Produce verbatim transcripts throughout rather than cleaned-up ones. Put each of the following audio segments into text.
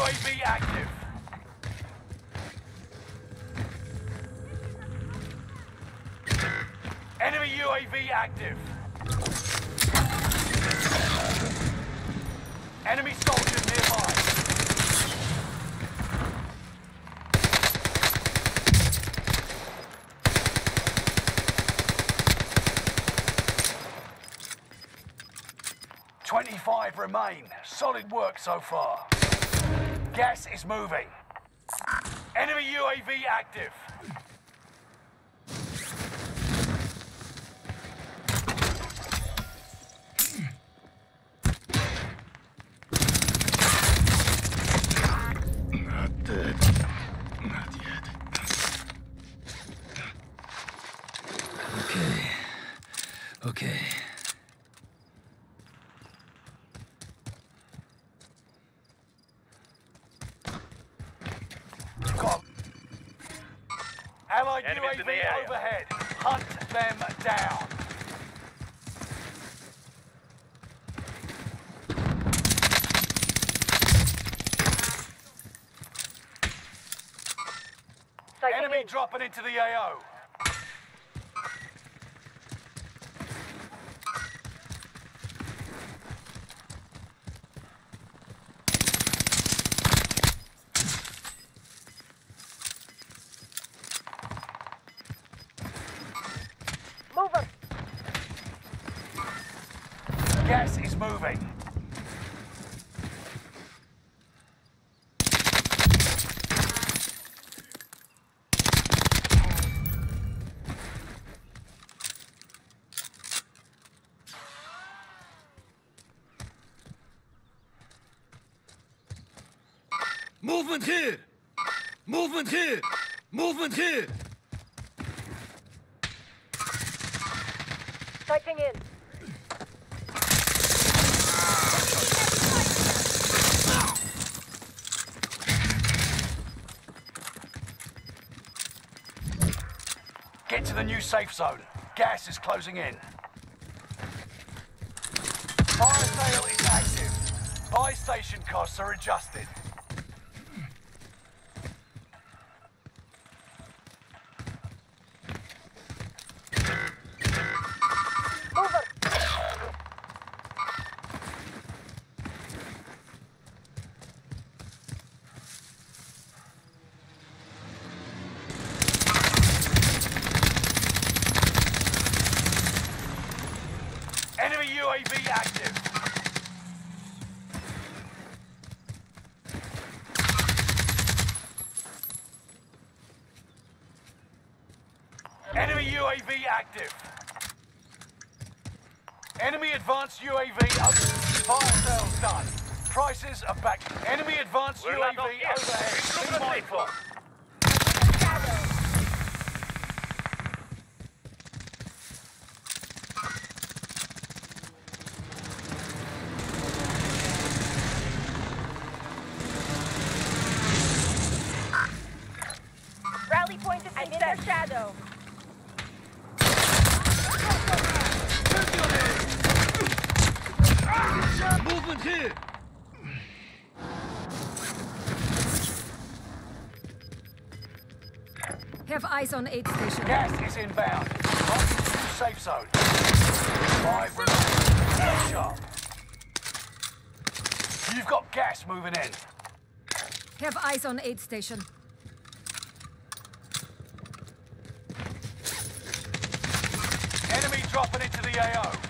A V active. Enemy U A V active. Enemy soldiers nearby. twenty-five remain. Solid work so far. Gas is moving. Enemy U A V active. Not dead. Not yet. Okay. Okay. Got Allied Enemies U A in V the area. overhead. Hunt them down. Enemy dropping into the A O. Move him. Gas is moving. Movement here! Movement here! Movement here! Sighting in. Get to the new safe zone. Gas is closing in. Fire sale is active. Buy station costs are adjusted. Move him. Enemy U A V active. Enemy U A V active. Enemy advanced U A V up. Fire sales done. Prices are back. Enemy advanced We're U A not V off yet. overhead. We're Be mindful. Rally point is in their shadow. Movement here! Have eyes on aid station. Gas is inbound. Marking new safe zone. Five remain. Stay sharp. You've got gas moving in. Have eyes on aid station. Enemy dropping into the A O.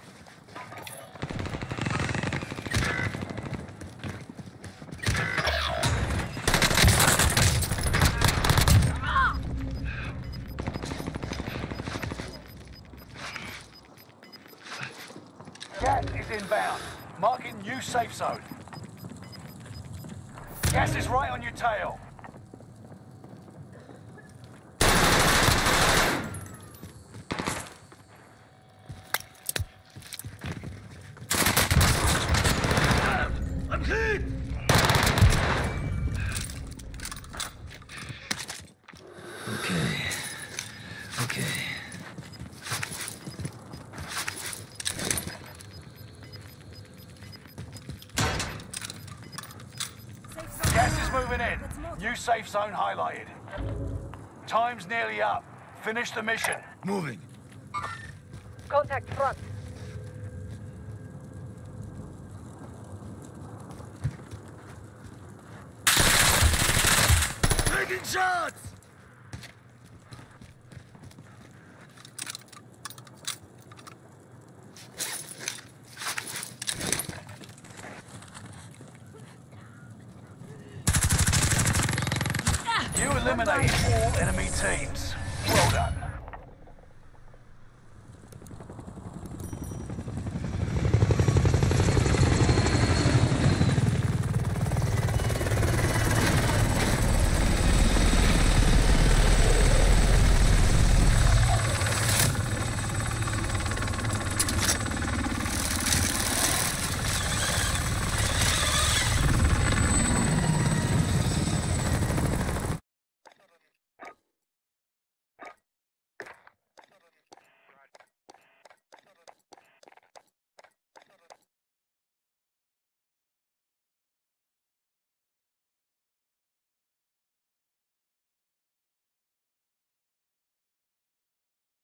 Gas is inbound. Marking new safe zone. Gas is right on your tail. I'm hit! Okay. Okay. Gas moving in. New safe zone highlighted. Time's nearly up. Finish the mission. Moving. Contact front. Taking shots! You eliminated all enemy teams. Well done.